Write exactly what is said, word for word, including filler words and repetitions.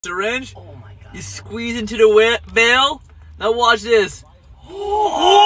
Syringe. Oh my god. You squeeze into the veil. Now watch this. Oh!